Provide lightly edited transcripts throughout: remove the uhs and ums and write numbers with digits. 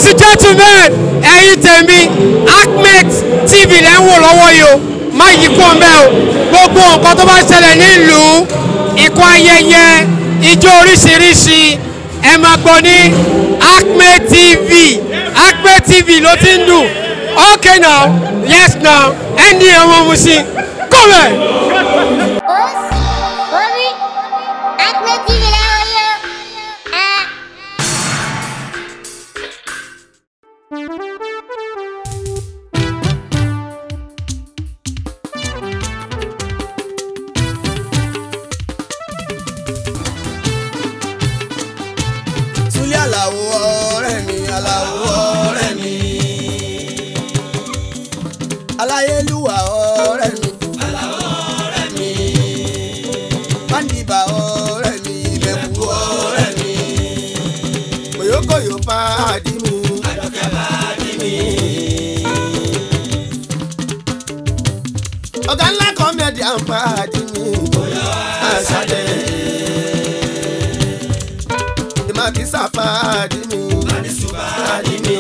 Ladies and gentlemen, ẹ̀yin tèmi Ahmed TV lẹ́ ń wò lọ́wọ́ yìí o, má yí kó ń bẹ́ o, gbogbo nǹkan tó bá ṣẹlẹ̀ nílùú, ìkọ́ ayẹyẹ, ijó oríṣiríṣi, ẹ máa gbọ́ ní Ahmed TV ló ti ń dùn. Okay now, yes now, ẹni ọmọ musin, come on. Aláyélúwà ọ̀rẹ́ mi, ọ̀rẹ́ mi, Mánìbà ọ̀rẹ́ mi, Ìbẹ̀kú ọ̀rẹ́ mi, Kòyókòyó pàdí mi, Àdọ̀kẹ́ pàdí mi. Ọ̀gá ńlá kọ́mẹ́dì à ń pàdí mi, Àṣàdé. Ìmàkísà pàdí mi, Màdìsúbà pàdí mi.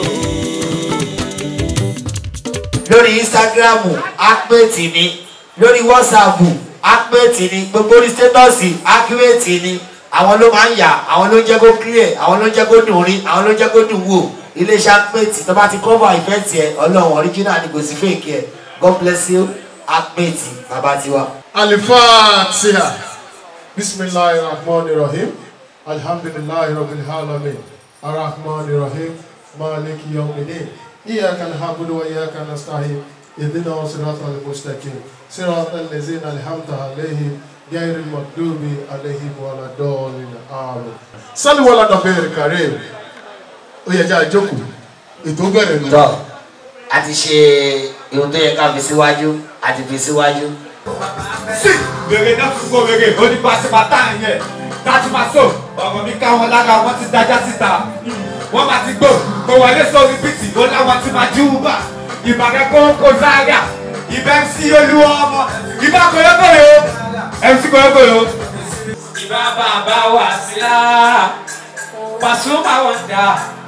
Lórí Instagram Ahmed ni, lórí WhatsApp Ahmed ni, gbogbo orí status Ahmed ni. Àwọn ló máa ń yà, àwọn ló ń jẹ́ kó clear, àwọn ló ń jẹ́ kó dùn rí, àwọn ló ń jẹ́ kó dùn wò. Iléeṣẹ́ Ahmed tó bá ti cover event yẹn, Ọlọ́run original ni kò sí fake yẹn. God bless you Ahmed bàbá tiwa. Al-Fatiha. Bismillahirrahmanirrahim. Alhamdulillahi rabbil alamin. Ar-Rahmanirrahim. Maliki yawmiddin. إياك نعبد وإياك نستعين اهدنا الصراط المستقيم صراط الذين أنعمت عليهم غير المغضوب عليهم ولا الضالين آمين. صلوا على النبي الكريم. Ó yẹ jẹ́ àjókòó ètò bẹ̀rẹ̀ nù. Tọ́ a ti ṣe ohun tó yẹ ká fi síwájú àti fi síwájú. Sí wèrè náà fi kó wèrè ó ní pàṣípàtà yẹn láti máa sọ ọ̀rọ̀ mi káwọn lára wọn ti dájá síta. Wọ́n máa ti gbó kó wọlé sórí bìtì ó láwọn ti máa jú bá ìbàdàn kó záyà ìbẹ́ MC Olúwa ọmọ ìbá kòyókòyó MC kòyókòyó. Ìbá bàbá wà sílá Pasuma wọ̀ndà.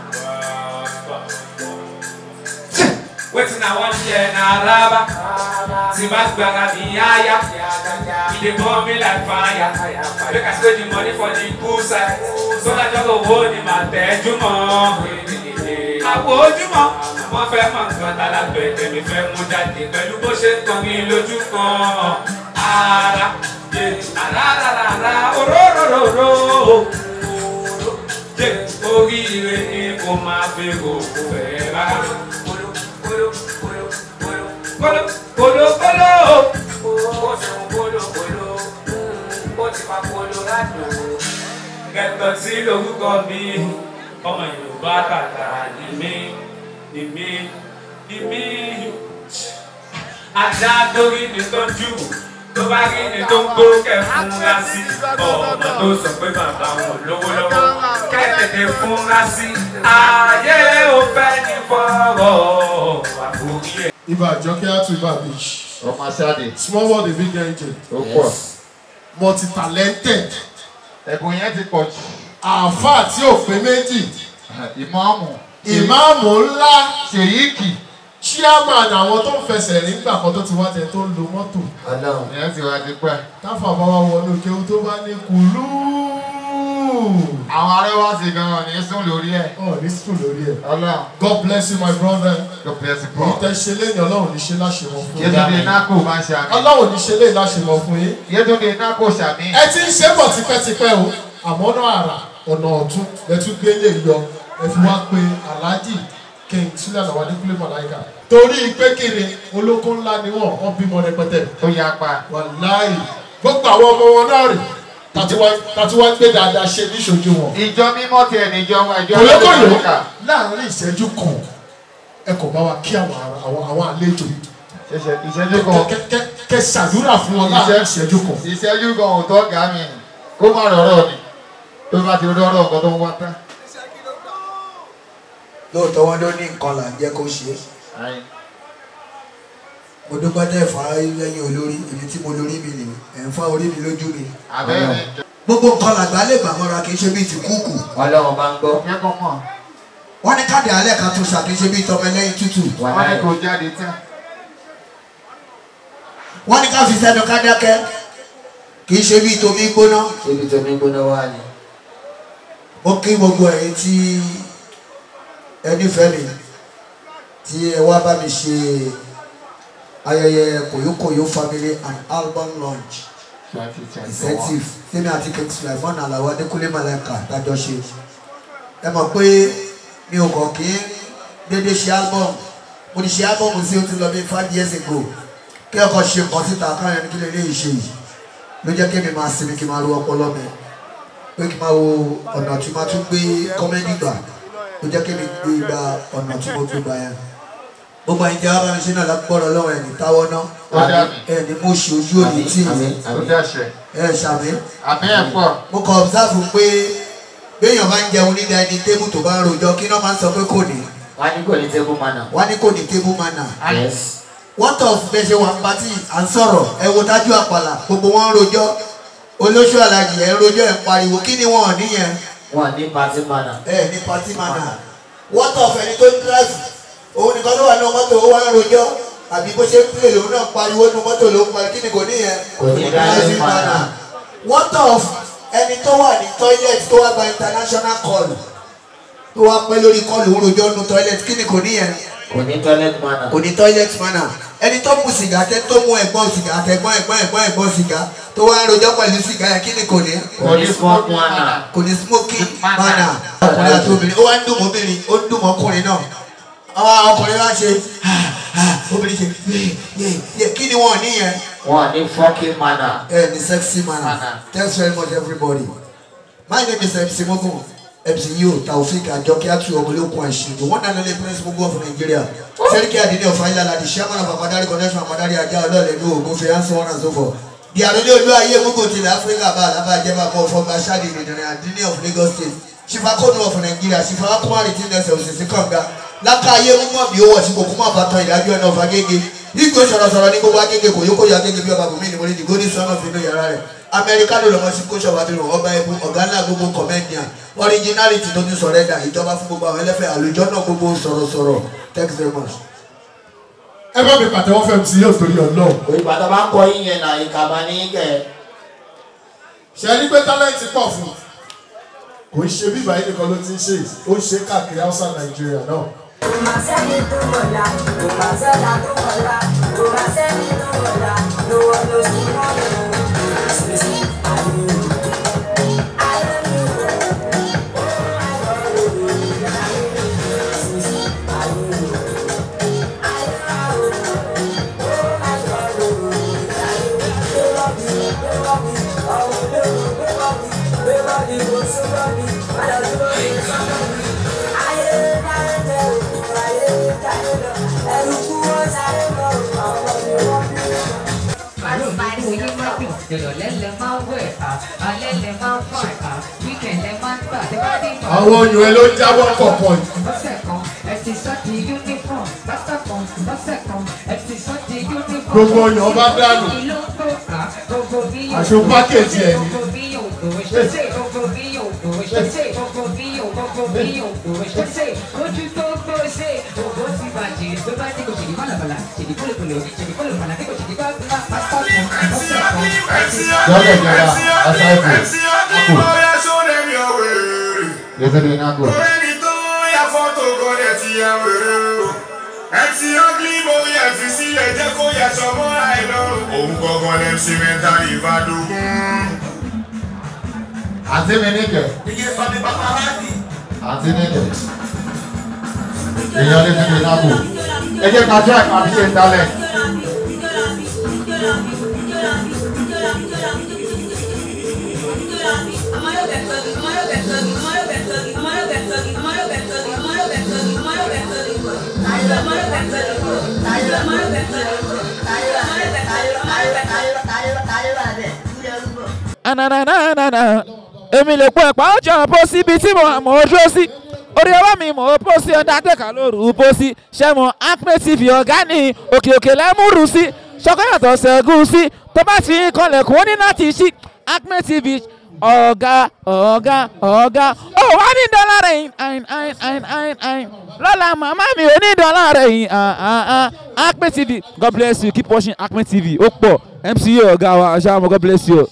Wetin I wan hear na raba tí bá gbàgà bí yáyá e dey burn me like fire make I spend the money for the pool side so that jọ̀gọ̀ owó ni màá tẹ́jú mọ́. Àpò ojúmọ́ wọ́n fẹ́ mọ̀ nǹkan tálábẹ̀ tẹ̀mí fẹ́ mú jáde pẹ̀lú bó ṣe ń kọrin lójú kan. Ara oróróróró oríire ni kò máa fi rògbò ẹ̀ rárá. Kolo ó ti fa Colorado. Kẹ̀tọ̀ sí lórúkọ mi ọmọ Yorùbá tàtà ni mí. Ajá torí ni tọ́jú tó bá rí ni tó ń gbó kẹ́ fúnra sí. Ọmọ tó sọ pé bàbá wọn lówó lọ́wọ́ kẹ́ tètè fúnra sí. Ayé ò fẹ́ ní fọ́rọ̀ àforí ẹ̀. Ibà Àjọkẹ́ Àtù Ibà Beach. Ọmọ Ṣáde. Small world the big engine. Ó pọ̀. Multi-talented. Ẹ̀bùn yẹn ti pọ̀ jù. Àáfàá tí ò pé méjì. Ìmáàmù ńlá. Ṣèyíkì. Chairman àwọn tó ń fẹsẹ̀ rí nígbà kan tó ti wá tẹ tó ń lo mọ́tò. Ọlọ́run ìyẹn ti wá ti pẹ́. Táfà bá wá wọnú kéwú tó bá ní kùlú. Àwọn arẹwà sì gan-an ní sùn lórí ẹ̀. Ní sùn lórí ẹ̀. Ọlọ́run. God bless you my brother. God bless you bro. Ìtẹ̀ ṣe lé ní Ọlọ́run ní ṣe láṣemọ fún yín. Yétúndé Nákò máa ń ṣe àmì. Ọlọ́run ní ṣe lé láṣemọ fún yín. Yétúndé Nákò ṣàmì. Ẹ ti ń ṣe bọ̀ tipẹ́tipẹ́ o. Àmọ́ náà àrà ọ̀nà ọ̀tún lẹ́tún gbé lè yọ. Ẹ fi wá pé Alhaji King Sule Alao Adekunle Malaika. Torí pé kiri olóko ńlá ni wọ́n bímọ rẹpẹtẹ. Ó yá pa. Wàláì gbogbo àwọn ọmọ wọn náà rè tàti wá gbé dáadáa ṣe níṣojú wọn. Ìjọ mímọ́ tiẹ̀ níjọ wa ìjọ olókòlò láàárín ìṣẹ́jú kan ẹ kò bá wa kí àwọn àlejò. Ìṣẹ́jú kan. Kẹ ṣàdúrà fún wọn láàárín ìṣẹ́jú kan. Ìṣẹ́jú kan ò tọ́ gà mí kó má rọ̀rọ̀ ni tó bá ti rọ̀rọ̀ nǹkan tó ń wá tán. Lóòótọ́ wọn ló ní nǹkan là ń jẹ́ kó ṣe é. Mo dúpẹ́ tẹ́ fà á lẹ́yìn olórí èmi tí mo lórí mi nìyí ẹ̀ ń fá orí mi lójú mi. Gbogbo nǹkan làgbà lè gbà mọ́ra kì í ṣe bíi ti kúkù. Ọlọ́run bá ń gbọ́. Wọ́n ní ká káàdì alẹ́ kan tó ṣàkíyèsí bí tọmọ ẹlẹ́yin tútù. wọ́n ní kò jáde tán. wọ́n ní ká fi sẹ́nu ká dákẹ́ kì í ṣe bí tomi gbóná. ibi tó ní gbóná wá ni. ó kí gbogbo ẹ̀yin tí ẹni fẹ́ mi tí ẹ wá bá mi ṣe ayẹyẹ Koyokoyo family and album launch incentive tèmi àti King Sulaiman Alao Adékúnlé Malaika dájọ́ ṣe. ẹ mọ̀ pé mi ò kàn kí dédé ṣe album mo ti ṣe album sí ó ti lọ bí 5 years ago kí ọkọ̀ ṣe nǹkan síta káyọ̀ ní kí lè léyìí ṣe yìí ló jẹ́ kí mi máa sinmi kí n máa ro ọpọlọ mi pé kí n máa wo ọ̀nà tí máa tún gbé kọ́mẹ́dì gbà ló jẹ́ kí mi gbé gba ọ̀nà tí mo gbé gbà yẹn. gbogbo àyíjẹ́ wa bá mi ṣe náà lápọ̀rọ̀ lọ́wọ́ ẹ̀ ní táwọ́ náà ẹ̀ ní mo ṣe ojú òní tí ẹ̀ ṣàmì. mo kàn observe pé béèyàn bá ń jẹun nígbà ẹni tébù tó bá ń rojọ́ kí náà máa ń sọ pé kò ní. wọ́n ní kò ní table manner. wọ́n ní kò ní table manner. yes. what of bẹ́sẹ̀ wà pátì à ń sọ̀rọ̀ ẹ wo Tájú Àpàlà gbogbo wọn ń rojọ́ olóṣù alájì ẹ̀ ń rojọ́ ẹ̀ ń pariwo kí ni wọn ò níyẹn. wọn ní party manner. ẹ ní party manner. what of ẹni tó ń drive òun nìkan ló wà ní mọ́tò ó wá ń rojọ́ àbí bó ṣe ń pè lòun náà pariwo ní mọ́tò ló ń pariwo kí ni kò níyẹn. kò ní party manner. what of ẹni tó wà ní toilet tó wá gba international call tó wá pẹ́ lórí call òun rojọ́ nínú toilet kí ni kò níyẹn. kò ní toilet manner. kò ní toilet manner. ẹni tó mu sìgá tẹ tó mu ẹ̀gbọ́n sìgá àtẹ̀gbọ́n sìgá tó wá ń rojọ́ pẹ̀lú sìgá yẹn kí ni kò ní. kò ní smoke manner. kò ní smoking manner. ọkùnrin àti obìnrin ó wá ń dùn mọ́ obìnrin ó ń dùn mọ́ ọkùnrin náà. àwọn ọkùnrin wá ṣe obìnrin ṣe kí ni wọ́n níyẹn. wọ́n ní fucking manner. ní sexy manner. Thanks very much everybody. My name is MC Mogun. MCU Taofik Ajoki Atu Omolokun Ẹ̀sìn, the one and only Prince Mogun of Nigeria. Seriki Adini of Ayala, the chairman of Amadari Connection, Amadari Ajah Ololelu, Ogunfe, and so on and so forth. The Arole Oluwaye Mogun till Africa, Alaba Jeba Mo from Bashadi, the Adini of Lagos State. Shifa Kono of Nigeria, Shifa Kumari Tindes of Sikonga. Laka Ye Mogun bi owo Shifa Kuma Baton Ìdájọ́ ẹ̀nà of Agége. Igbo sọ̀rọ̀sọ̀rọ̀ ní gbogbo Agége Koyokoyo Agége bí ọba Bùnmí ni mo ní the golden son of inú yàrá rẹ̀. Amẹ́ríkà ló lọ́mọ sí kóṣọ̀ wá bírò ọba ẹ̀bù ọ̀gá ńlá gbogbo comedian originality tó ti sọ̀rọ̀ ẹ̀dá ìjọba fún gbogbo àwọn ẹlẹ́fẹ̀ẹ́ àlùjọ náà gbogbo sọ̀rọ̀sọ̀rọ̀ thanks very much. ẹ bá mi pàtẹ́wọ́ fẹ́ mi sí yóò torí Ọlọ́run. òyìnbó tó bá ń kọ yíyan náà ìkàbá ní kẹ. ṣe ní pé tálẹ́ǹtì pọ̀ fún kò ń ṣe bíbá yìí nìkan ló ti ń ṣe ó ń ṣe káàkiri Hausa Nàìjíríà náà. àwọn oyún ẹ ló jábọ́ pọ̀pọ̀ gbogbo oyún ọba dànù aṣọ pákéjì ẹ ní. Lọ́dọ̀ ìjọba aṣáájú lẹ́sẹ̀ ní iná gbọ́. Ẹni tó yà fọ́tò gọ́dẹ̀ ti yà wèrè o. MC Ugly Boy yẹ fi sílẹ̀ jẹ́ kó yà sọmọ́ àìlọ́rùn. Òun gbọ́ngàn lẹ́mc mẹ́ta ìbádọ́gún. Àǹtí mi níkẹ̀. Iye sọ́ni paparazzi. Àǹtí níkẹ̀. Èèyàn lẹ́sẹ̀ ní iná gbọ́. Ẹ jẹ́ ká jẹ́ àìmọ̀ àbí ṣe ń dalẹ̀. èmi lè pọ̀ ẹ̀pá ọjọ́ bó síbi tí mo ojú sí orí ọwọ́ mi mo bó sí Undertaker lóru bó sí ṣẹ́mu Acme TV ọ̀gá ní òkè òkè lẹ́múrú sí ṣọkọ́yàtọ̀ ṣẹ́gun sí tó bá ti kọlẹ̀kùn ó ní láti ṣí Acme TV ọ̀gá ọ̀gá ọ̀gá ó wá ní dọ́là rẹ̀ yìí lọ́la màmá mi ò ní dọ́là rẹ̀ yìí Acme TV God bless you keep watching Acme TV ó pọ̀ MCA ọ̀gá wa ṣáà God bless you.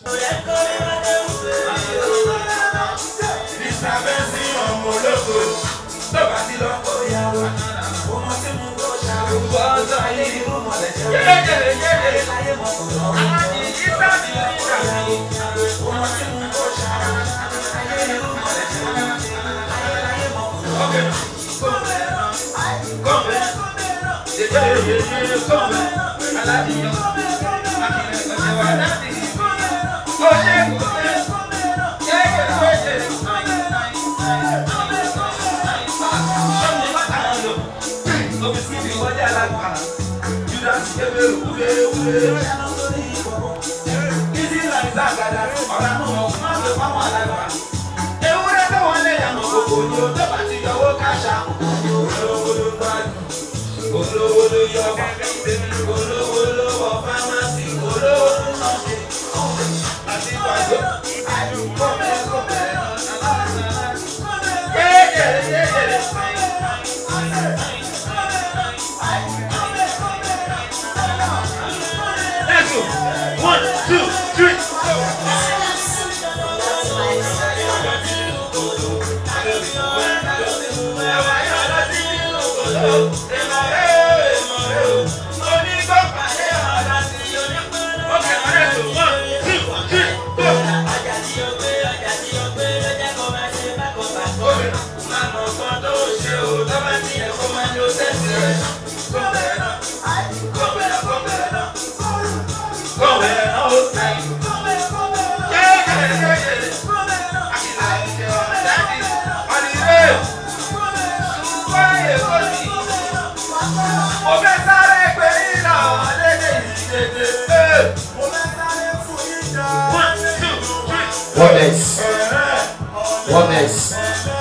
Oneness.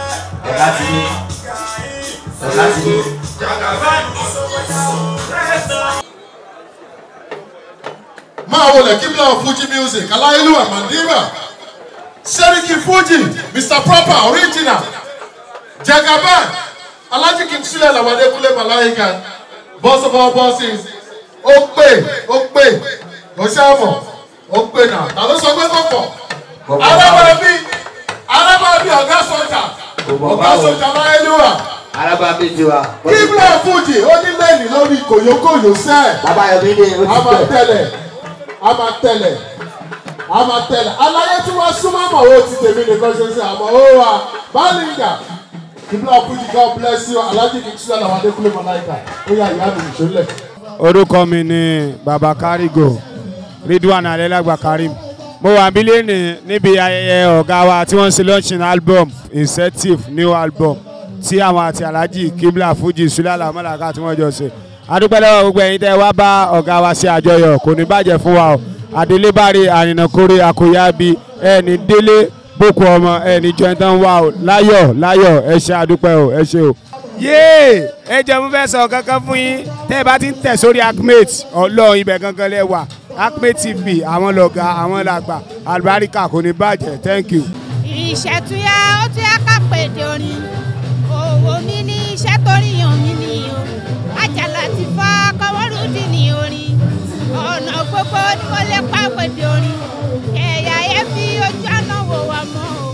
máa wọlé kíbla Fuji music aláyélúwà Mandira Seriki Fuji Mr Proper original Jagaban Alhaji King Sule Lawadekunle Malaika boss of all bosses ó pè ó ṣàmọ̀ ó pè náà ta ló sọ pé kọ̀kọ̀ arábàbí ọ̀gá sọ́jà aláyélúwà arábàbí tiwa. kíbla Fuji ó ní lẹ́yìn lórí kòyókòyó sẹ́ẹ̀ bàbá Yomi dé ó ti a máa tẹ̀lẹ̀ aláyé tí wọ́n súnmọ́ àmọ́ ó ti tèmi nìkan ṣe ṣe àmọ́ ó wà Bálíngà kíbla Fuji God bless you Alhaji King Sule Lawadekunle Malaika ó yà ìyá mi ìṣòlẹ̀. orúkọ mi ni Baba Karigo Ridwan Alelagba Karim mo wà bílẹ̀ níbi ayẹyẹ ọ̀gá wa tí wọ́n ń ṣe launching album Incentive new album tí àwọn àti Alhaji kíbla Fuji Sule Malaika tí wọ́n jọ ṣe adúpẹ́ lọ́wọ́ gbogbo ẹ̀yin tẹ́ wá bá ọ̀gá wa ṣe àjọyọ̀ kò ní bàjẹ́ fún wa o adélébárí àrìnàkórè àkóyábí ẹni délé boko ọmọ ẹni jẹntàn wa o láyọ̀ ẹ ṣé adúpẹ́ o ẹ ṣé o. yéè ẹ jẹ́ mo fẹ́ sọ kankan fún yín tẹ́ ẹ bá ti ń tẹ̀ sórí Acme ọlọ́run ibẹ̀ gangan lẹ wà Acme TV àwọn lọ̀gá àwọn làgbà àlùbáríkà kò ní bàjẹ́ thank you. ìṣẹ̀túyà ó tún yá ká pèdè orin òwò mi ní iṣẹ́ torí yàn mí ni o Àjàlá ti fa Kọ́mọ́rúdì ní orin ọ̀nà gbogbo ni mo lè pa pèdè orin ẹ̀yà yẹn fi ojú àná wò wá mọ́ o.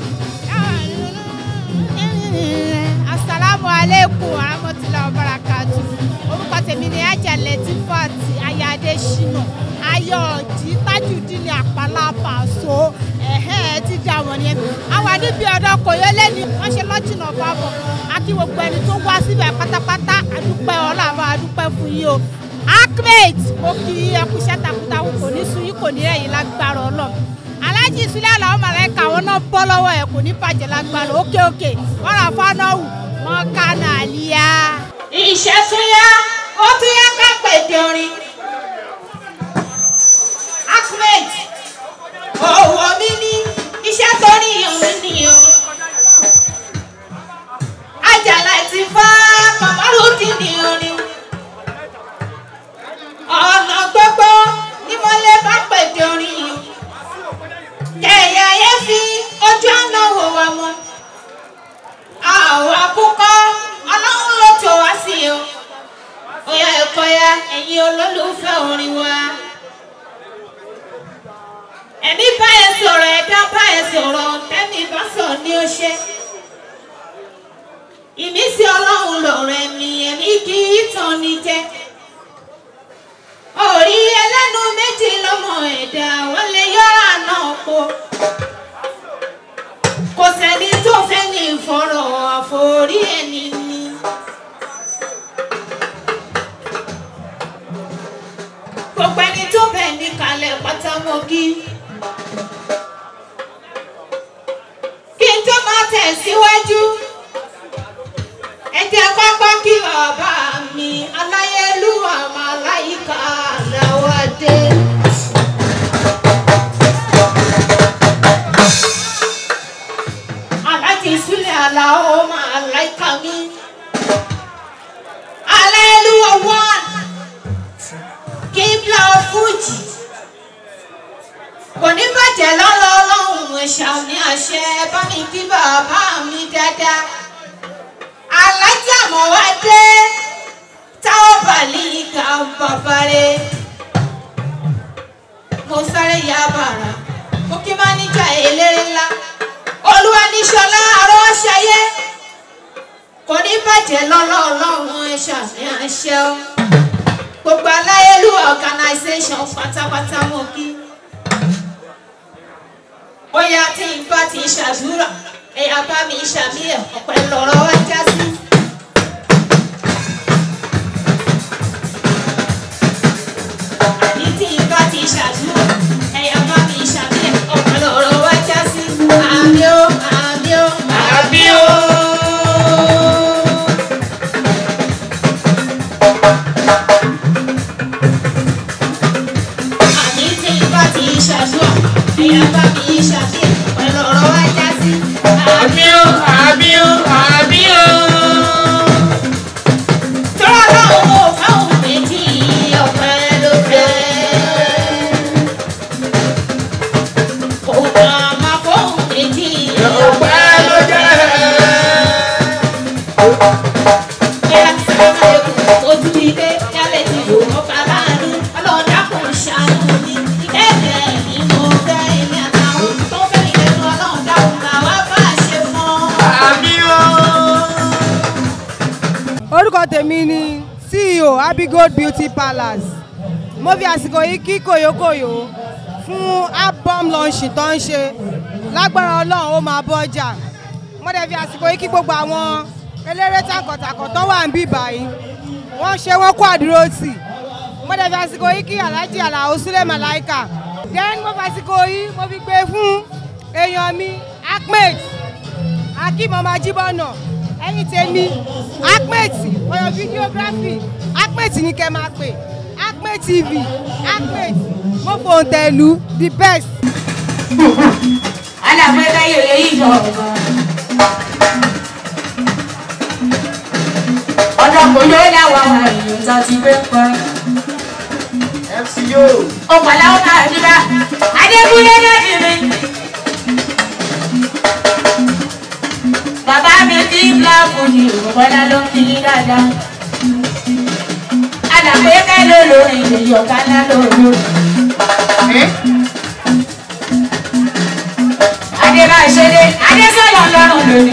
Assalamu alaikum warahmatullahi wabarakatuh. Orúkọ tèmi ni Àjàlá ti fa ti Ayáde Ṣínà Ayọ̀jí Tajudeen Àpàlà Pàṣọ ti di àwọn yẹn. Àwọn níbi ọ̀dọ́ Kòyó lẹ́ni wọ́n ṣe lọ́jìnà fábọ̀. Akí gbogbo ẹni tó wá síbẹ̀ pátápátá àdúpẹ́ ọlọ́àbọ̀ àdúpẹ́ fún yín o. Acme mo kí ẹkúṣẹ́ takuntakun kò ní sun yín kò ní ẹ̀yìn lágbára Ọlọ́run. Alhaji Sule Malaika àwọn náà bọ́ lọ́wọ́ ẹ̀ kò ní bàjẹ́ lágbára òkè wọ́n rà fánáwù wọ́n ká náà líyà. Ìṣẹ̀túyà ó tún yá ká pèdè orin. Acme òwò mi ní iṣẹ́ tó ní ìhùn ni o. Àjàlá ti fa Kọ́mọ́rúdì ní orin. Ọ̀nà gbogbo ni mo lè bá pèdè orin. Kẹ̀yà yẹn fi ẹ̀yin olólùfẹ́ orin wa. Ẹ̀mí bá ẹ sọ̀rọ̀ ẹ̀dá bá ẹ sọ̀rọ̀ tẹ́mi bá sọ̀ ní ó ṣe. Ìmísí Ọlọ́run lọ̀rọ̀ ẹ̀mí kì í tàn ní jẹ. Orí ẹlẹ́nu méjì lọ́mọ ẹ̀dá wọ́n lè yọ̀rọ̀ náà po. Kò sẹ́ni tó fẹ́ ní ìfọ̀rọ̀ àforí ẹni ni. Gbogbo ẹni tó bẹ̀ ní kalẹ̀ pátámọ́gí. Kí n tó máa tẹ̀síwájú. Ẹ jẹ́ kọ́kọ́ kí bàbá mi aláyélúwà màláìka Àlàwádé. Aláàjì Súlẹ̀ Àlàó màláìka mi. Aláyélúwà one. Kíbla Fújì. Kò ní bàjẹ́ lọ́lọ́ Ọlọ́run ẹ̀ṣàmì àṣẹ bá mi kí bàbá mi dáadáa. Alájà Mọ̀wádé táwọn bàlí ìka bàbáre. Mo sáré ya bàrà, mo kí máníjà eléré ńlá. Olúwaníṣọlá Arọ́ṣayé. Kò ní bàjẹ́ lọ́lọ́ Ọlọ́run ẹ̀ṣàmì àṣẹ o. Gbogbo Aláyélúwà organisation pátápátá mo kí. Bóyá tí n bá ti ṣàdúrà, ẹ̀yà bá mi ṣàmìlẹ̀ ọ̀pẹ lọ́rọ̀ wá já sí. Àbí tí n bá ti ṣàdúrà, ẹ̀yà bá mi ṣàmìlẹ̀ ọ̀pẹ lọ́rọ̀ wá já sí. Àmì ó, àmì ó, àmì ó. Ẹ̀yà bá mi ṣàfihàn pẹ̀lú ọ̀rọ̀ wájá sí. Àmì ó, àmì ó, àmì ó. Tọ́lá lọ́wọ́ ò fáwọn méjì ọ̀pẹ ló fẹ́. Kò kàn máa fóun méjì ọ̀pẹ ló jẹ́. Ẹ̀yà sábà ẹ̀kọ́ ojú ilé yálẹ̀ ti lò ó bá láàánú. Ọlọ́dà kò ṣàánú mi. Ẹ̀ẹ́dẹ̀ ni mo fẹ́. Orúkọ tèmi ni CEO Abigold Beauty Palace. Mo fi àsìkò yìí kí Kòyókòyó fún album launch tó ń ṣe. Lágbára Ọlọ́run ó máa bọ́jà. Mo dẹ̀ fi àsìkò yìí kí gbogbo àwọn eléré takọ̀tàkọ̀ tó wà ń bí báyìí. Wọ́n ṣe wọ́n kó àdúró tì. Mo dẹ̀ fi àsìkò yìí kí Alhaji Alao Sule Malaika. Then mo fi àsìkò yìí mo fi gbé fún èèyàn mi Ahmed Akeem ọmọ Ajíbọ̀nà. Ẹ̀yin tèmi Ahmed ọ̀yọ́ videography Ahmed ní kẹ́ máa pè Ahmed TV Ahmed mo fòun tẹ̀lú the best. Aláwọ̀ ẹ̀ka yòlè yìí jọ ọ̀dọ̀ kò ló láwọn àwọn èèyàn tó ti gbé pọ́n. MCO. Ọ̀pọ̀ làwọn máa dúrà Adékúnlé dájú mi. Bàbá mi ti ń bá fúnni ìrọ̀bọ́lá ló ń fi dáadáa. Àdàpé ká ló lórí ìdèyí ọ̀gá ńlá lóru. Adébáṣedé Adésọ̀lọ̀ lọ́rùn lónìí.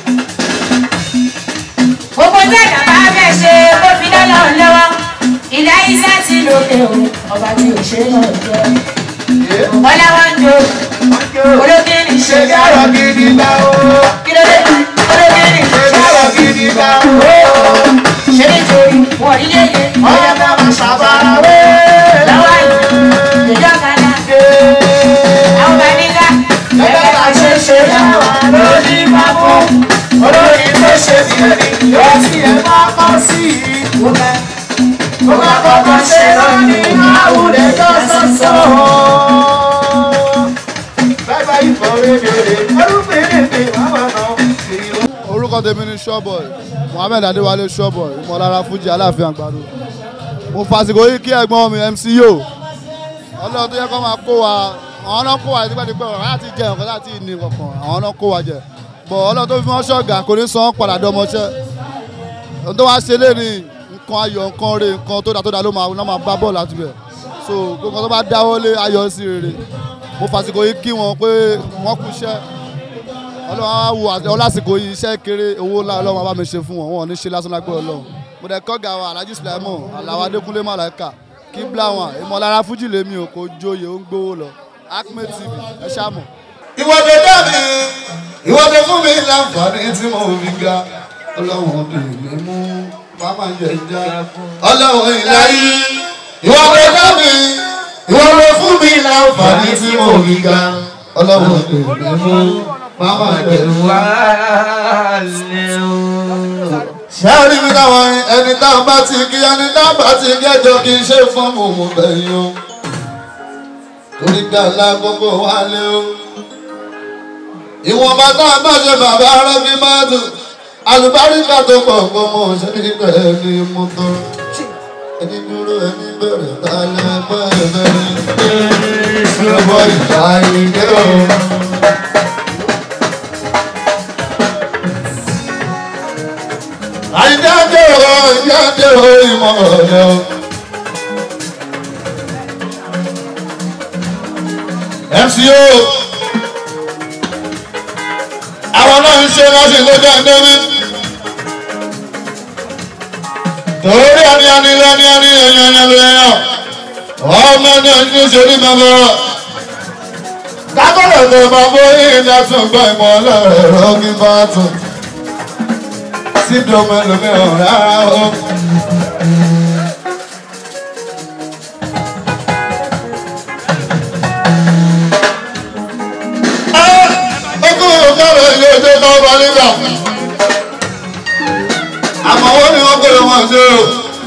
Gbogbo tí àdàbà fẹ́ ṣe kó fi dá lọ́rùn lọ́wọ́. Ìlà iṣẹ́ ti lókè o, ọba tí ò ṣe náà jẹ́. Bọ́lá wá ń jó, olókìní ṣe Ṣèjárọ̀ gidi gbà ó. kí ló dé? Olókìní Ṣèjárọ̀ gidi gbà ó. ṣe nítorí wọ́n ní yéye. Ọ̀yá ká máa ṣàfarawé. Lọ́wọ́ yìí, ìjọ kan náà. Àwọn bá nígbà, Gẹ́gẹ́ bá ṣe ṣe yàrá lórí pápó. Olórí tó ṣe tiẹ̀ ni yóò tiẹ̀ máa kọ́ sí i. Ó bá kọ́kọ́ ṣe lónìí, àwùrẹ́ jọ sọ́sọ́. Bàbá ìfọ̀wé bèrè, olùfèrèfè wà wà náà. Orúkọ tèmi ni Showboy Mohammed Adéwálé Showboy ìmọ̀lára Fújì Aláàfin Àgbàdo. Mo fàsìkò yìí kí ẹ̀gbọ́n mi MCO. Ọlọ́run tó yẹ kó máa kó wa, àwọn náà kó wa tipẹ́tipẹ́ ọ̀rọ̀ láti jẹ nǹkan láti ní kankan, àwọn náà kó wa jẹ. Bọ̀ Ọlọ́run tó fi wọ́n ṣọ̀gà kò ní san padà dọ́mọṣẹ́. Ohun tó wá ṣe lé ní nǹkan ayọ̀ nǹkan rè nǹkan tó dá ló máa bá bọ́ọ̀lù láti bẹ̀ so gbogbo tó bá dáwọ́lé ayọ̀ sí rere mo fàsìkò yìí kí wọn pé wọ́n kú iṣẹ́ ọlọ́run á wo ọlásìkò yìí iṣẹ́ kéré owó ńlá ọlọ́run bá mi ṣe fún wọn wọn ò ní ṣe lásán lágbó ọlọ́run mo dẹ̀ kọ́ gàwa Alhaji Sulaiman Alao Adékúnlé Màláíkà kí Blawan ìmọ̀lára fújì lèmi ò kò jóye ó ń gbówó lọ Acme TV ẹ ṣáàmù. ìwọ tó dá mi ìwọ tó fún mi láǹfààní tí mo fi ga ọlọ́run mi mú màmá jẹ já ọlọ́run ìláyé ìwọ tó dá mi ìwọ tó fún mi láǹfààní tí mo fi ga ọlọ́run mi mú màmá jẹ já. ṣé rí mi táwọn ẹni tá a bá ti kí ẹni tá a bá ti gẹ́jọ kí n ṣe fún mòmò bẹ̀yìn o torí gbàlá gbogbo wa lé o ìwọ̀n bàtà bá ṣe bàbá arábí máa dùn alùbáríkà tó pọ̀ pọ̀ mọ́ ṣe níbẹ̀ ni mo tọ́ ẹni dúró ẹni bẹ̀rẹ̀ tálẹ̀ pẹ́ẹ́rẹ́ ṣọ́bọ̀ ìjà ìdè o. àìdájọ́ ìdájọ́ ìmọ̀ ọ̀lẹ́ o. MCO àwọn náà ń ṣe láti lójú àdébí torí àníyàní lẹ́níyàní èèyàn lẹ́yìn ọmọ náà ní ṣe ní bàbá kákọ́lẹ̀ tó bá bóyí ìdásùn gbọ́ ìmọ̀ ọlọ́rẹ̀ rọ́gí bá tún sí dọ́mọ ẹlòmíràn rárá o. àmọ́ wọ́n ní wọ́n gbọ́dọ̀ wọ́n ṣe o.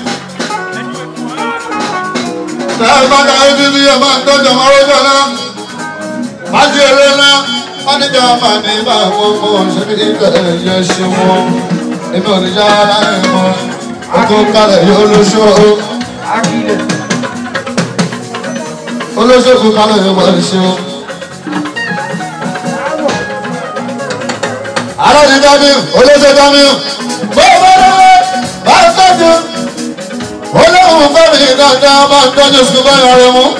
Ṣé bá dáa ojú bí ẹ máa ń tọ́jú ọmọ ọjọ́ náà? Má ti eré náà, wọ́n ní jẹ́ máa ní bá àwọn ọmọ òṣèré ilẹ̀ ẹ̀yẹ ṣe wọ́n. Èmi ò ní já láyé mọ́, oko kalẹ̀ yóò lóṣù o. Olóṣèlú kalẹ̀ yóò wọ́n ṣe o. Aláàdì Jamiu, olóṣèlú Jamiu, bá tọ́jú olóhùn fẹ́mi dáadáa máa ń tọ́jú sùkúl báyọ̀ rẹ̀ mú.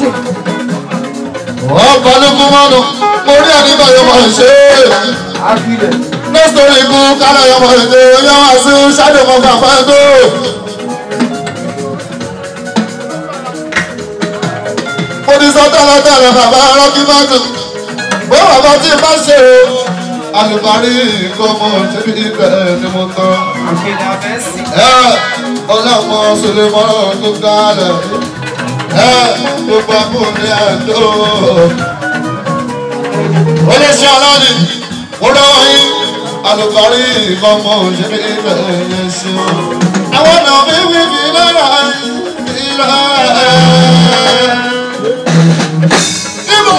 wọ́n balùkù mọ́nu mo rí àníbà yọmọ ṣe é. nítorí ikú kálọ̀ yọmọ ètò yọmọ sí ṣáàdì mọ́ bàbá tó. mo ti sọ tẹ́lẹ̀tẹ́lẹ̀ bàbá rọ́kí bàtù bó bàbá tí bá ṣe o. alùbárí ìkọ́mọ ṣẹ́bí ibẹ̀ ni mo tọ́. ọlọ́mọ Sulemon tó kálẹ̀ gbogbo abúlé àdó. olóṣèlú aláàdì mo lọ́wọ́ yín alùbárí ìkọ́mọ ṣẹ́bí ibẹ̀ yẹn ṣe. àwọn ọ̀nà mi wí fi lára ìlà ìbò.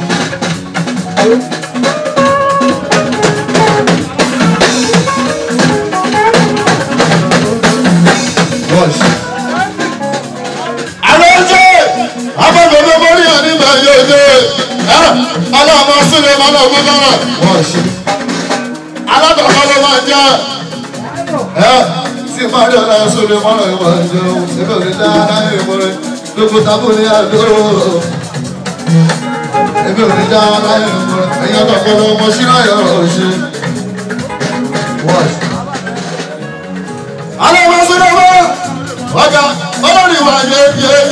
Abọ́dọ̀dọ̀ borí àníbà yóò dé. Aláàmọ́ sílẹ̀ máa lọ gbọ́dọ̀ rẹ̀. Aládọ̀kọ́ ló máa jẹ́. Tí máa rí ọ̀la sílẹ̀ máa lọ ìwà ìjẹun. Ṣébí òní dá láyé ìmọ̀rẹ́. Gbogbo tábù ní àdó. Ṣébí òní dá láyé ìmọ̀rẹ́. Ẹ̀yin àtọ̀kọ́ lọ ọmọ sínú ayọ̀ ṣe. Aláàmọ́ sílẹ̀ máa ọjà olórí wa yé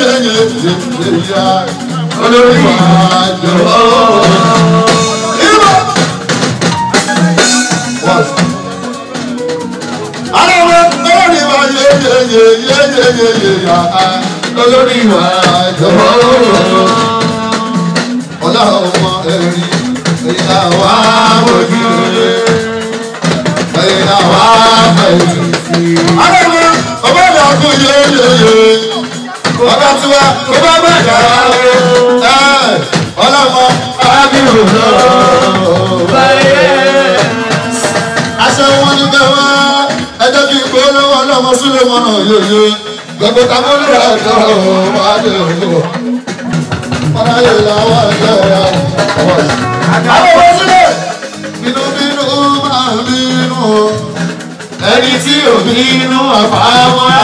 olórí wa jọ. Aláwọ̀ olórí wa yé olórí wa jọ. Ọlọ́mọ ẹ̀rí ẹ̀yìn àwa ojú rẹ̀ ẹ̀yìn àwa fẹ̀yìntì. Aláwọ̀ ọba ìlà ọdún yéyéyé ọba tiwa ọba bàjá ọlọ́mọ arábìnrin aṣọ wọn ní bẹ́ẹ̀ wá ẹjọ́ kí n gbé lọ́wọ́ ọlọ́mọ Sulemon yéyé gbogbo tábìlì ẹ̀jọ́ wà dé òwò ọ̀ráyè làwọn ẹ̀jẹ̀ rẹ̀ àwọn ọmọ sílẹ̀ bínúbínú máa bínú ẹni tí ò bí inú àfàmọ́ra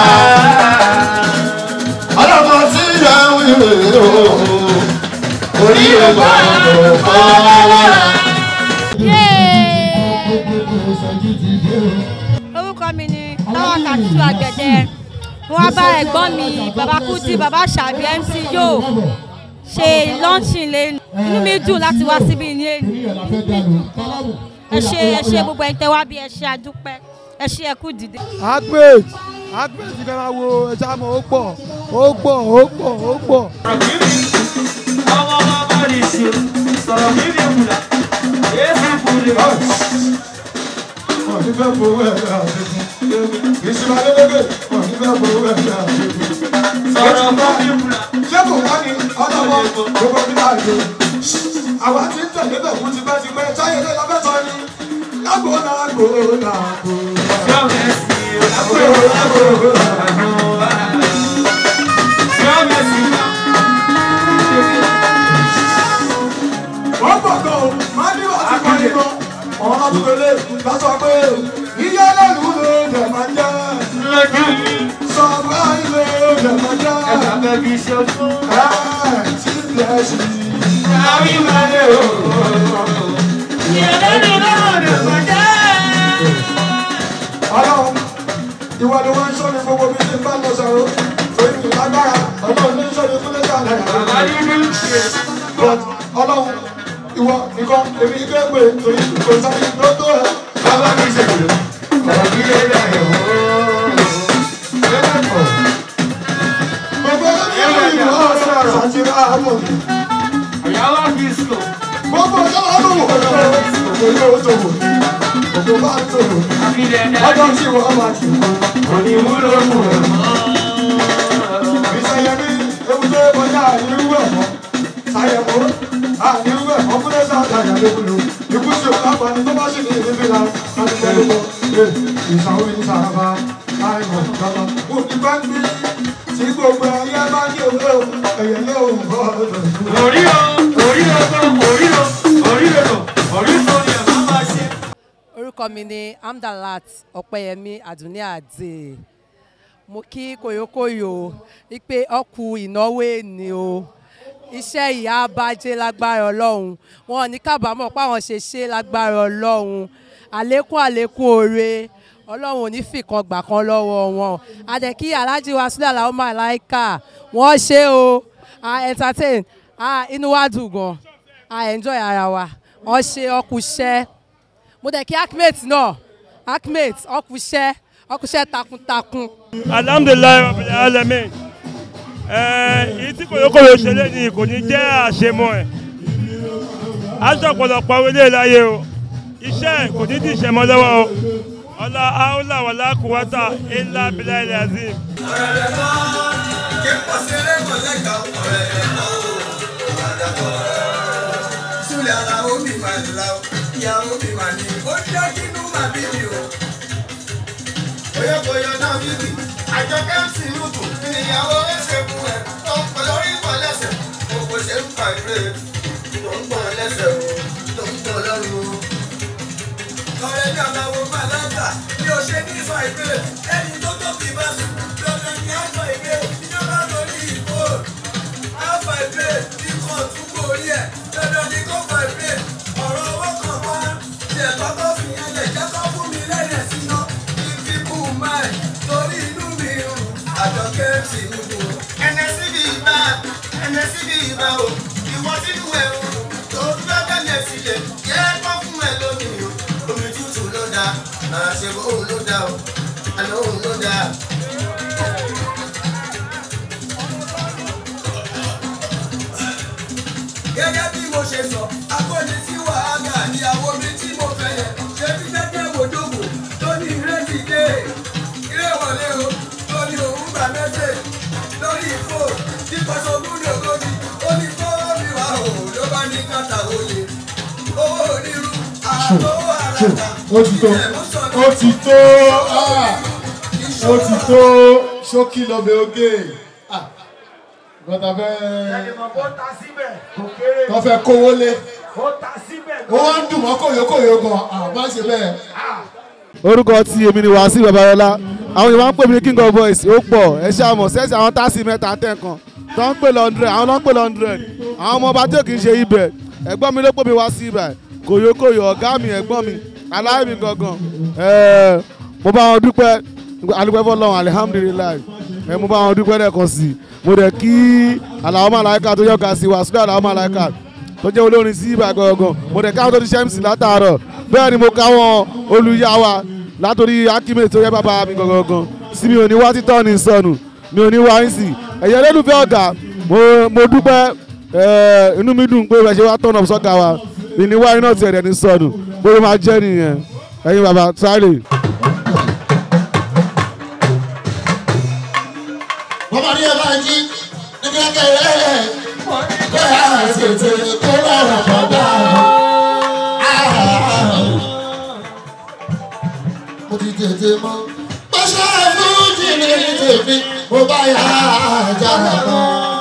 ọlọ́mọ tí ìyá ń wíwèé o orí ọgbà ọ̀dọ̀ fọ́ọ́rọ́. orúkọ mi ni táwọn kàtúntù àgbẹ̀dẹ mo wá bá ẹ̀gbọ́n mi bàbá Kútì bàbá Ṣàbí MC Yo ṣe launching lé inú mi dùn láti wá síbí ní èyí ẹ ṣe gbogbo ẹ̀ tẹ́ wá bí ẹ ṣe àdúpẹ́ ẹ ṣe ẹkú dìde. Agbe ti fẹ́ máa wo ẹja mọ́ ó pọ̀. ọmọ bá rí ṣe sọ̀rọ̀ kí ni ìwúlà èsì ìfúnlẹ̀ ọ̀ní fẹ́ fowó ẹ̀rọ àṣekún ìṣúná lélẹ́gbẹ̀ ọ̀ní fẹ́ fowó ẹ̀rọ àṣekún. sọ̀rọ̀ bá mi ìwúlà. ṣé kò wá ní ọlọ́wọ́ gbogbo bí láàyè àwa ti ń tẹ̀lé bẹ̀ fún tipẹ́tipẹ́ táyé lé lọ́fẹ́ sọ ni lágbo. wọ́n pọ̀ gan o máa ní wàá ti kọ́ni gan ọ̀rọ̀ tó lé lọ́sọ̀ pé iye lẹ́nu ló dẹ̀ máa jẹ́ sọ̀rọ̀ ilé dẹ̀ máa jẹ́ tí ilẹ̀ ṣì rárí mẹ́lẹ̀ o iye lẹ́nu ló dẹ̀ máa jẹ́. ọlọ́run ìwọ ni wọ́n ń sọ ní gbogbo bí ti ń bá lọ sọ̀rọ̀ torí mi lágbára ọlọ́run ní sọ ní kúlẹ̀ sàlẹ̀ ọlọ́run ìwọ nìkan èmi ní kéèpé torí kò sáré tó tó ẹ. bàbá mi ṣe kìlọ̀ ọ̀rọ̀ kí lè dà ẹ̀ wọ́n. gbogbo ẹgbẹ́ mi ò ní ọ̀rọ̀ ṣàtìrà àmọ̀ mi. ìyàwó àfíìsì. gbogbo ọjọ́ ọdún wò ló gbogbo yóò tó wò gbogbo bá tó wò. ọjọ́ tí wọ́n máa jù kò ní wúlò fún ẹ̀ mọ́. ìṣẹ̀yẹ ní ebúté kọjá irú ẹ̀ mọ́ sáyẹ̀mọ́ àníwẹ̀ ọkùnrin sáàtà ìyàlẹ́kùnrin ìkúsí òkúta ní tó bá sì ní ìdíbìlà láti tẹ́lẹ̀ lọ ìṣàwó ìṣàràbà àìmọ̀ ìjọba kò ní bá ń gbé tí gbogbo ayé bá ní òwe ẹ̀yẹ̀lé òun bọ́ ọ̀dọ̀. orí sọ ni ẹ̀ máa máa ṣe. orúkọ mi ni Amdalat Ọpẹ́yẹmí Àdùnní Àdè mo kí kòyókòyò wípé ọkù ìnáwó ènì o iṣẹ́ ìyá bàjẹ́ lágbára ọlọ́run wọn ní kábàámọ̀ páwọn ṣe ṣe lágbára ọlọ́run àlékún oore ọlọ́run ò ní fìkan gbà kan lọ́wọ́ wọn àdẹ̀kí Alhaji Wasiu Alao Malaika wọ́n ṣe o entertain inú wa dùn gan enjoy ara wa wọ́n ṣe ọkùṣẹ́ mo dẹ̀ kí Akmet náà ọkùṣẹ́ takuntakun. Alhamdulilayi Rabbil Alamin. Èyí tí kòyókòyó ṣe lé ní kò ní jẹ́ àṣemọ́ ẹ̀ aṣọ ọ̀pọ̀lọpọ̀ orílẹ̀ láyé o iṣẹ́ kò ní dìṣẹ́ mọ́ lọ́wọ́ o ọlá aula wàlá kùwátà ilá bílá ilẹ̀ azim. Oyokoyo náà bíbí, àjọkẹ́ ń sin lùtù, ìyàwó ẹsẹ̀ fún ẹ̀, tó ń pọ̀ lórí ìpọ̀ lẹ́sẹ̀, gbogbo ṣe ń fa ìrè, tó ń pọ̀ lẹ́sẹ̀ o, tó ń pọ̀ lọ́rùn o. Ọ̀rẹ́ ní àbáwo máa lágbà, bí o ṣe ní ìfà ìrè, ẹni tó tóbi bá sùn, lọ́dọ̀ ní àfà ìrè, ìjọba lórí ìbò, àfà ìrè, ikọ̀ túbọ̀ orí ẹ̀, lọ́dọ̀ ní kó fà ìrè, ọ̀rọ̀ owó kan wá, tiẹ̀ kọ́kọ́ fi yẹn lẹ̀ jẹ́ kọ́ fún mi lẹ́yìn ẹ̀sìn náà. Torí inú mi rùn, àjọkẹ́ ti ń dùn. ẹnẹsí bí ibà o, ìwọ sínú ẹ̀ o, tó fẹ́ bẹ́ẹ̀ sílẹ̀, yẹ kọ́ fún ẹ lómi o. Omi tútù ló dáa, àṣebó òun ló dáa o, àná òun ló dáa. Gẹ́gẹ́ bí mo ṣe sọ, akọni tí wàhálà ìyàwó mi tí mo fẹ́ yẹ, ṣé bí tẹ́tẹ́ wòdòwò tó ní ìrètí dé. Wọlé o, lórí òun gbà mẹ́sẹ̀, lórí ìfò, tí pàṣọgún lògójì, ó ní fọ́wọ́ mi wá o, ló bá ní kàtà òye. Owó onírú, àtọwọ́ àràtà, ó ti tó ṣókí lọ́bẹ̀ oge. Gbọ́dọ̀ tó fẹ́ kówó lé. Ó wá ń dùn mọ́ kòyókòyó gan, àbá ṣe bẹ́ẹ̀. orúkọ tí èmi ni Wàsíù Babalọ́lá àwọn Yorùbá ń pè mí ní king of boys ó pọ̀ ẹ ṣe àmọ̀ sẹ́sì àwọn tásì mẹ́ta tẹ̀ kan tó ń pè lọ́ndrẹ̀ àwọn ló ń pè lọ́ndrẹ̀ àwọn ọmọ ọba tí ò kì í ṣe ibẹ̀ ẹ̀gbọ́n mi ló pè mí wá sí ibẹ̀ kòyókòyò ọ̀gá mi ẹ̀gbọ́n mi aláìmí gangan mo bá wọn dúpẹ́ alúpẹ́ fọlọ́run alihamudulilayi mo bá wọn dúpẹ́ lẹ́ẹ̀kan sí mo dẹ̀ kí Àlàó Màláíkà tó yọ̀ọ̀ká sí Wàsíù Àlàó Màláíkà tó jẹ́ olórin sí ibà gangan mo dẹ̀ káwọn tó ti ṣẹ́mùsì látàárọ̀ bẹ́ẹ̀ ni mo káwọn olùyàwá látòrí akímẹ̀ tó yẹ bàbá mi gangan sí mi ò ní wá títọ́ ní sọnù mi ò ní wá ń sì ẹ̀yẹ lẹ́lùfẹ́ ọ̀gá mo dúpẹ́ inú mi dùn pé ìrẹsẹ̀ wa tọ̀nà sọ́gà wa mi ní wá iná tiẹ̀ dẹ̀ ní sọnù bó ló máa jẹ́ nìyẹn ẹ̀yin bàbá sáré. bọ́mọ ní ẹ bá jí níbi ẹgbẹ́ bẹ́ẹ̀ tètè kó lọ́rọ̀ bàbá mo ti tètè mọ́ pẹ́sẹ́ fújì ní tèmi mo bá yà á jára mọ́.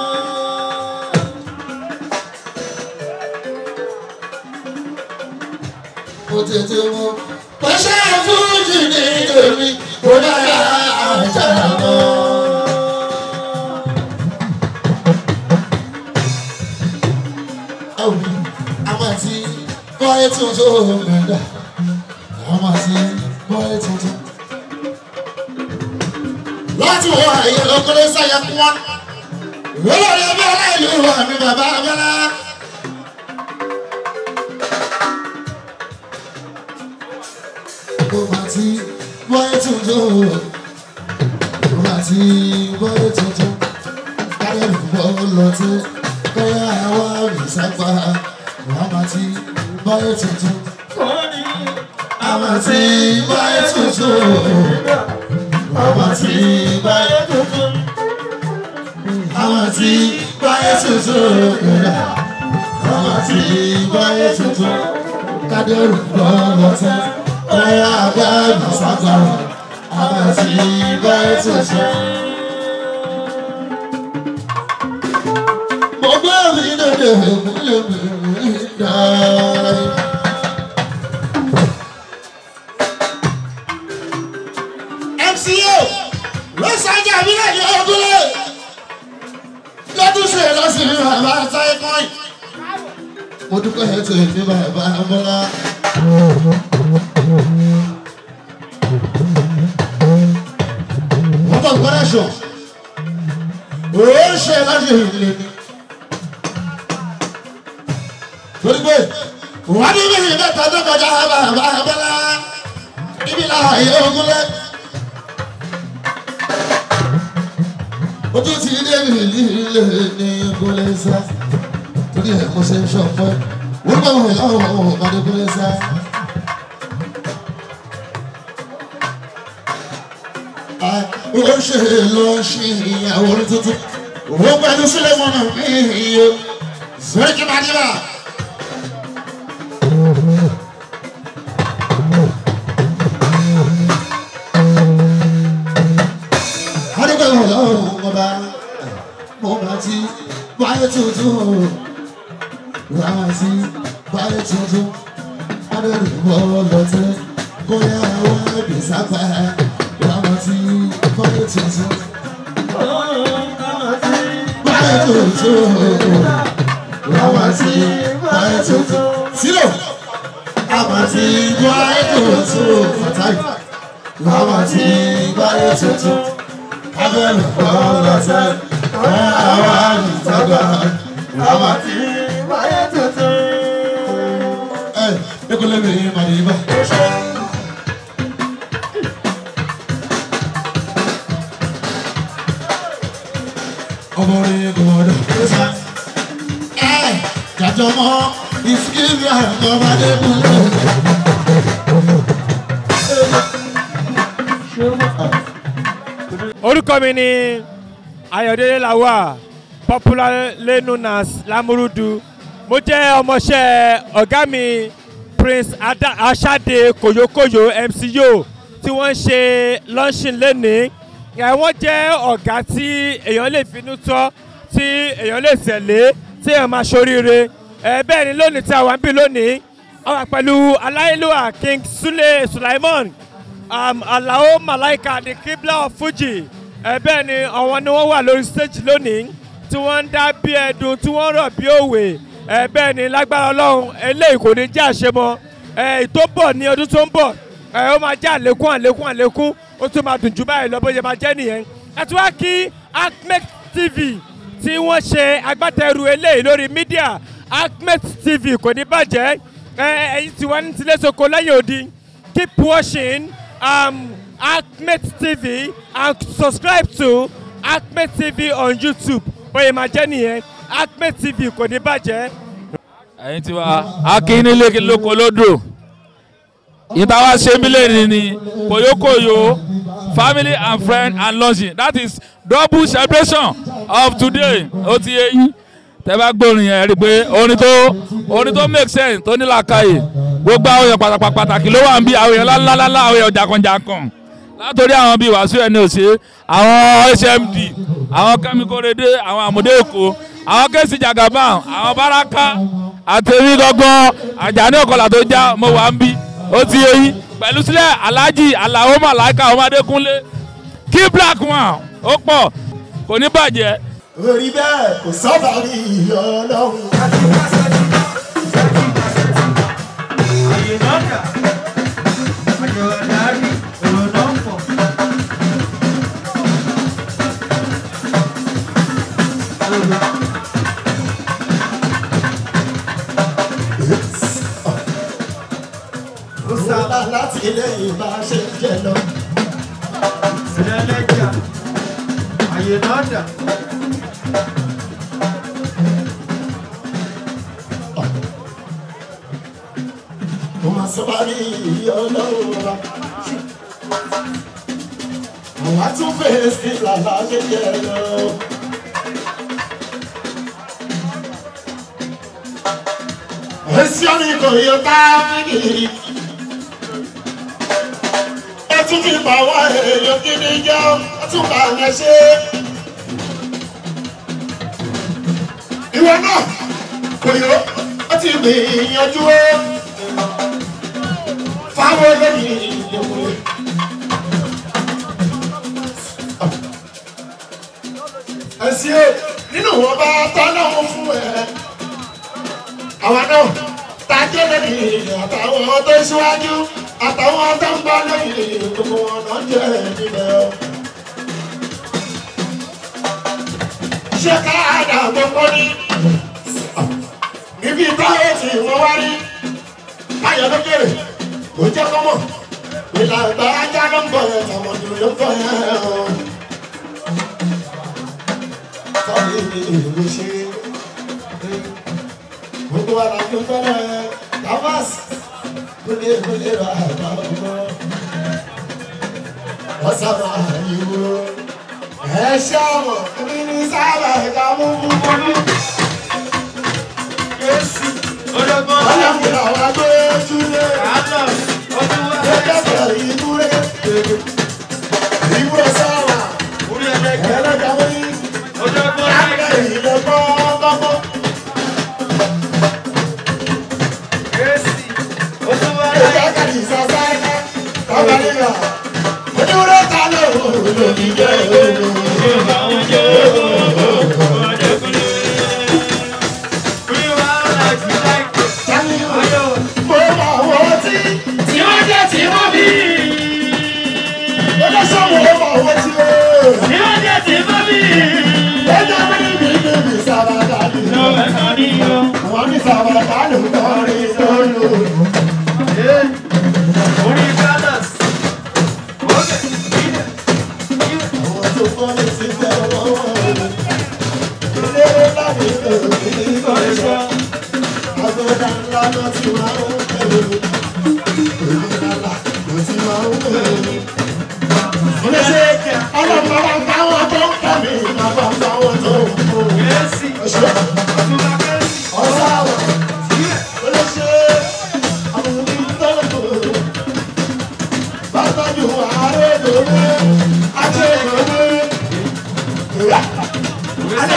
mo tètè mọ́ pẹ́sẹ́ fújì ní tèmi mo bá yà á jára mọ́. Amati boy tuntun mẹ́ta amati boy tuntun. Láti wọ àyè lọ́kọ́lé sáyẹ fún wa. Olórí ẹgbẹ́ aláìlú wà ní bàbá Abẹ́lá. Amati boy tuntun. Amati boy tuntun. Káyọ̀ ló bọ́ lọ́tí. Kọ́yà wá mi sápá. Amati boy tuntun. Amati boy tuntun. Amati boy tuntun. Amati boy tuntun. Amati boy tuntun. Kádẹ́rù lọ lọ́tẹ́. Kọ́yà wá mi sápá. Amati boy tuntun. Gbogbo mi dòde múlẹ̀ mi dáa. MCO ló sájà mílẹ̀ ní ogúnlé lọ́dún ṣe lọ́sìn ní bàbá sáyé kọ́ìn. Mo dúpẹ́ ètò ìní bàbá Bọ́lá. Wọ́n bọ̀ gbọ́dọ̀ ṣọ̀ ó ṣe lọ́sìn ìlú ni. Torí pé wà ní bí mẹ́ta tó kọjá bàbá Bọ́lá níbi láàyè ogúnlé. Ojú ti dé mi líle ní ogúnlé sá. Torí ẹ̀ mo ṣe ń ṣọ̀pọ̀. Wọ́n bá wọn láwọn ọmọdé ogúnlé sá. Ó ṣe lọ ṣe ìyàwó tuntun. Owó pẹ̀lú sílẹ̀ mọ́nà mí yìí. Sọ́rí kí n máa dé bá. Amati boy tuntun. Amati boy tuntun. Adẹ́rù bọ́ lọ́tẹ́. Kóyá wá bí sábà. Amati boy tuntun. Boy tuntun. Amati boy tuntun. Sílò. Amati boy tuntun. Fatai. Amati boy tuntun. Adẹ́rù bọ́ lọ́tẹ́. Àwa ìtajà Amati boy tuntun. Ekole mi Madiba. Ọmọ rẹ̀ gbọ́dọ̀. Jàjọ mọ́ ìsìkìrì àkọ́mọdé bùrọ̀. Orúkọ mi ni Ayọ̀délé Lawal, popularly known as Lamurudu. Mo jẹ́ ọmọọṣẹ́ ọ̀gá mi Prince Asade Koyokoyo MCO tí wọ́n ń ṣe launching lénìí. Wọ́n jẹ́ ọ̀gá tí èèyàn lè finú tọ́, tí èèyàn lè tẹ̀lé, tí èèyàn máa ṣoríire. Bẹ́ẹ̀ ni lónìí tí a wà ń bí lónìí, a wà pẹ̀lú aláìlúwà King Sule Sulaiman Alao Malaika the Kibla of Fuji bẹ́ẹ̀ ni àwọn ni wọ́n wà lórí stage lónìí tí wọ́n ń dá bí ẹdun tí wọ́n rọ̀ bí òwe bẹ́ẹ̀ ni lágbára Ọlọ́run eléyìí kò ní jẹ́ àṣemọ́ tó bọ̀ ní ọdún tó ń bọ̀ ó máa jẹ́ àlékún ó tún máa dùn jù báyìí lọ bóyá máa jẹ́ nìyẹn. àti wá kí Acmex TV tí wọ́n ṣe agbátẹrù eléyìí lórí mídíà Acmex TV kò ní bàjẹ́ ẹ̀yin tí wọ́n ní tilé soko lẹ́yìn odi keep watching Acmex TV and subscribe to Acmex TV on YouTube bóyá máa jẹ́ nìyẹn Acmex TV kò ní bàjẹ́. ẹ̀yin tí wá akínílé lóko lódò ìtawà sẹ́mílẹ̀ ni Koyokoyo family and friend and luncheon that is double celebration of today ó ti yé yín tẹ́ bá gbórin yẹn rí i pé orin tó make sense tó ní làákàyè gbogbo àwọn èèyàn pàtàkì ló wà ń bí àwọn èèyàn lálálálá àwọn èèyàn jàkànjàkàn látòrí àwọn bíi Wàsíù ẹni òsè àwọn HMD àwọn Kẹ́mi Kóredé àwọn Àmúdé Èkó àwọn Kẹ́sì Jagaban àwọn Baraka àtẹ̀mí gangan Àjàní Ọ̀kọ̀là tó já mo wà ń bí ó ti yé yín pẹ̀lú sílẹ̀ Alhaji Alao Malaika Ọmọdékúnlé kí black one ó pọ̀ kò ní bàjẹ́. orí bẹ́ẹ̀ kò sábà rí ìyá Ọlọ́run. àyè náà dà àyè ọ̀dàrí èrò náà ń pọ̀. Sálá láti ilé ìbá ṣe ń jẹ lọ. Sílẹ̀ lẹ́jà, àyè náà dà. Mo máa sábà rí ìyá Ọlọ́run wa. Àwọn àtúnfẹ́ sí làlá ṣe jẹ lọ. Èsì ọ̀rìn kò yọ bá mi. Tún ti bá wá èèyàn gidi jẹ́ tún bá yẹn ṣe. Ìwọ náà kò yọ ó ti gbìyànjú ó fáwọn olóyìn ìdòwò. Ẹ̀sìn o nínú wọn bá tọ́lọ́wọ́ fún ẹ. Àwa náà ta jẹ́ lẹ́yìn àtàwọn tó ṣíwájú àtàwọn tó ń bá lẹ́yìn gbogbo wọn náà jẹ́ níbẹ̀ ọ́. ṣé káàdà gbogbo ní níbi táyé tí wọ́n wá rí báyọ̀ ló kéré kò jẹ́ kọ́mọ̀ ìlànà ajá ló ń bọ̀ yẹn tọmọdé ló ń bọ̀ yẹn o. sọ́ọ̀lì ìlú ṣe gbogbo àlàfo fẹ́rẹ̀ Thomas kúlé bá bá ọmọ ọ̀sábà ìwò ẹ̀ ṣọ́mọ̀ kí ni sábà ìka mú búburú. Yéésù ológun ọlọ́mùlà wà gbé túlé ẹ̀ẹ́dẹ́gbẹ̀ ìbúrẹ́ ìwúrẹ́ sáwà ẹ̀ẹ́dẹ́gbẹ̀ ológun lágbẹ̀ ìlẹ̀kọ́ gbọ́gbọ́.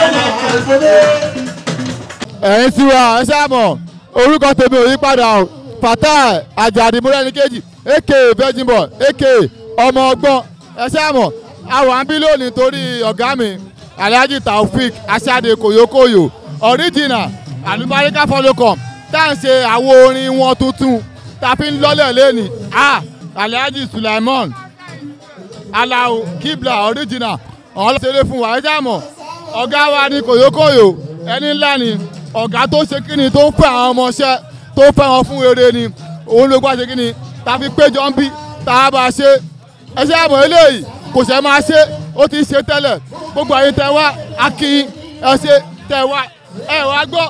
ẹ̀yin tí wa ẹ ṣáà mọ̀ orúkọ tèmi ò yí padà o Fatai Ajadi Morenikeji aka Virgin Boy aka ọmọ ọgbọ́n ẹṣẹ́ àmọ́ àwọn àbí lónìí torí ọ̀gá mi Alhaji Taofik Asade Koyokoyo original Alubarika Folocom tá à ń ṣe àwo orin wọn tuntun tá a fi ń lọ́lẹ̀ lẹ́ni Alhaji Sulaiman Alao Kibla original ọ̀hún ló ṣeré fún wa ẹṣẹ́ àmọ́ ọ̀gá wa ní Koyokoyo ẹni ńlá ni ọ̀gá tó ṣe kíni tó ń fẹ́ àwọn ọmọọṣẹ́ tó fẹ́ wọn fún eré ni òun ló gbà ṣe kíni tá a fi péjọ ń bí tá a bá ṣe ẹṣẹ́ àmọ́ eléyìí kò ṣe máa ṣe ó ti ṣe tẹ́lẹ̀ gbogbo àyè tẹ wá akin ẹ ṣe tẹ wá ẹ wá gbọ́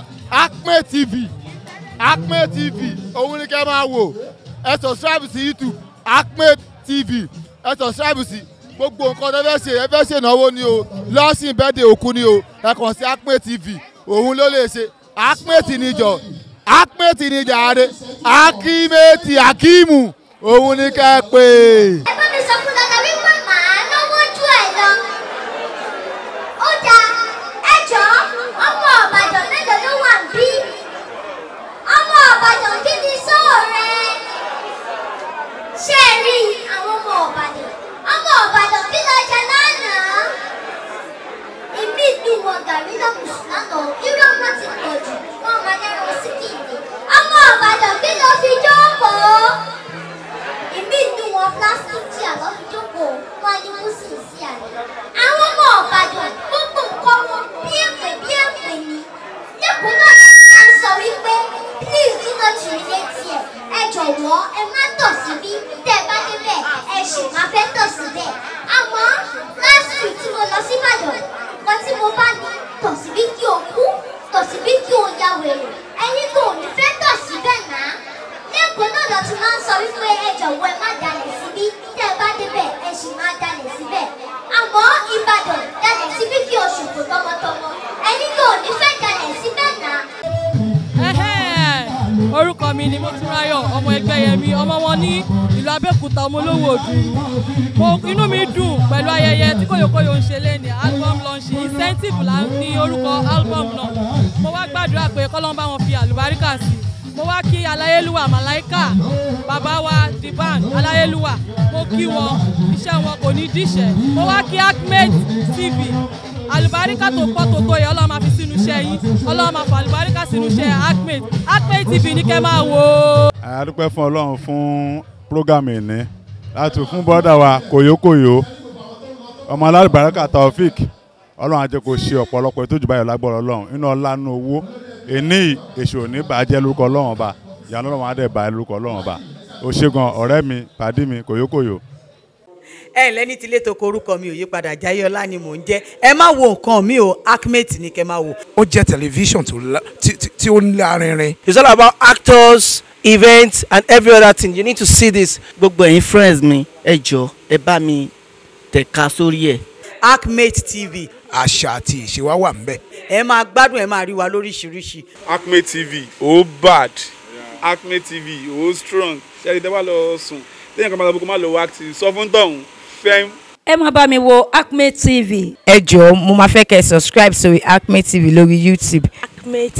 Akme TV òun ni kẹ́ máa wò ẹ subscribe sí YouTube Akme TV ẹ subscribe sí gbogbo nǹkan tẹ fẹ́ ṣe ẹ fẹ́ ṣe ìnáwó ni o lọ́sìn bẹ́ẹ̀dẹ̀ òkú ni o ẹ kàn sí Akme TV òun ló lè ṣe Akme níjọ Akme níjà àárẹ̀ Akimeti Akimu òun ni kẹ́ pé. ẹ bá mi sọ fún dada wípé màá náwó ju ẹ lọ. ó dáa ẹ jọ ọmọ Ìbàdàn mélòó ló wà bí? ọmọ Ìbàdàn kí ni sọ́ọ̀ rẹ? ṣé ẹ rí àwọn ọmọ Ìbàdàn? ọmọ Ìbàdàn kí ló jẹ lánàá? ìmí ìlú wọn gàrí lọ́kùnrin lánàá irú ọmọ ti pọ̀ jù wọ́n máa lẹ́rọ sí kìíní. ọmọ Ìbàdàn kí ló fi jókòó? ìmí ìlú wọn plastic chair lọ́ fi jókòó wọn ni wọ́n sì sí àná. àwọn ọmọ Ìbàdàn gbogbo nǹkan wọn bí èpè ni. lẹ́kùn náà ẹ ń sọ wípé please do not relate here. ẹ jọ̀wọ́ ẹ má tọ̀ síbí tẹ́ ẹ bá débẹ̀ ẹ sì máa fẹ́ tọ̀ síbẹ̀. àmọ́ last week tí mo lọ sí Ìbàdàn nǹkan tí mo bá ní tọ̀ síbí kí o kú tọ̀ síbí kí o ya wèrè ẹni tó ò ní fẹ́ tọ̀ síbẹ̀ náà. lẹ́kùn náà lọ ti máa ń sọ wípé ẹ jọ̀wọ́ ẹ má dalẹ̀ síbí tẹ́ ẹ bá débẹ̀ ẹ sì máa dalẹ̀ síbẹ̀. àmọ́ Ìbàdàn dalẹ̀ síbí kí o ṣòfò tọmọtọmọ ẹni tó ò ní fẹ́ dalẹ̀ síbẹ̀ náà. orúkọ mi ni Mọ́túnráyọ̀ ọmọ Ẹgbẹ́yẹmí ọmọ wọn ní ìlú Abẹ́òkúta ọmọ olówó Òdùrú. inú mi dùn pẹ̀lú ayẹyẹ tí Koyokoyo ń ṣe lẹ́ni album launch incentive là ní orúkọ album náà. mo wá gbàdúrà pé kọ́lọ́n bá wọn fi àlùbáríkà sí. mo wá kí Aláyélúwà Màláíkà bàbá wa Diban Aláyélúwà mo kí wọn iṣẹ́ wọn kò ní díṣẹ́. mo wá kí Akme TV àlùbáríkà tó pọ̀ tó tó yẹ Ọlọ́run máa fi sínú iṣẹ́ yín Ọlọ́run máa fa àlùbáríkà sínú iṣẹ́ Akme TV ní kẹ́ máa wò ó. a dúpẹ́ fún Ọlọ́run fún prógámù ìní láti fún bọ́dà wa Koyokoyo ọmọ alálùbáríkà Taofik Ọlọ́run á jẹ́ kó ṣe ọ̀pọ̀lọpọ̀ ètò ìjùbá yọ̀ lágbọ́rọ̀ Ọlọ́run inú ọlá inú owó èní èṣù òní bàjẹ́ lórúkọ Ọlọ́run ọba ìyanu Ọlọ́run á dẹ̀ bàjẹ́ lórúkọ Ọlọ́run ọba ó ṣe gan ọ̀rẹ́ mi pàdí mi Koyokoyo. ẹ ǹlẹ́ ní tilé tó korúkọ mi ò yí padà Jayọlá ni mò ń jẹ́ ẹ má wo nǹkan mi ò Akme ní kẹ́ máa wò. ó jẹ́ tẹlifíṣàn tí ó lárinrin. It's all about actors, events and every other thing. You need to see this. gbogbo ẹ̀yin friends mi ẹ jọ̀ọ́ ẹ bá mi tẹ̀ka sórí ẹ̀. Akme TV. àṣà àti ìṣe wa wà ńbẹ̀. ẹ máa gbádùn ẹ máa rí wa lóríṣiríṣi. Akme TV ó bad Akme TV ó strong ṣe é dẹ́wà lọ sùn lẹ́yìn kan máa lọ bó kó má lọ wá ti sọ fún tọ̀hún fẹ́m. ẹ máa bá mi wo Akme TV. ẹ jọ̀ọ́ mo máa fẹ́ kẹ́ subscribe sórí Akme TV lórí YouTube. Akme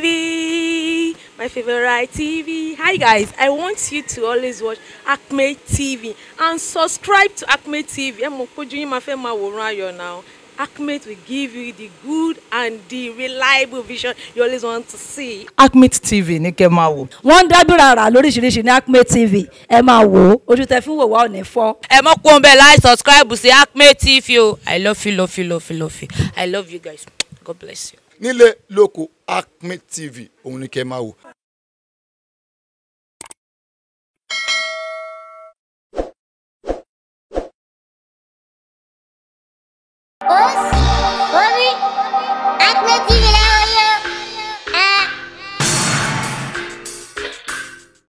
TV, my favorite TV. Hi guys, I want you to always watch Akme TV and subscribe to Akme TV. ẹ mọ̀ pójú yín máa fẹ́ máa wòran ayọ̀ náà. Akme will give you the good and the reliable vision you always want to see. Akme TV ní kẹ́ máa wò. wọ́n ń dábìrà rà lóríṣiríṣi ní Akme TV ẹ máa wò ó ojú tẹ fi ń wò wá ò ní fọ́. ẹ mọ̀ kó ń bẹ̀ láì subscribe sí Akme TV o. I love you, love you, love you, love you. I love you guys. God bless you. nílé lóko Akme TV òun ní kẹ́ máa wò. Us.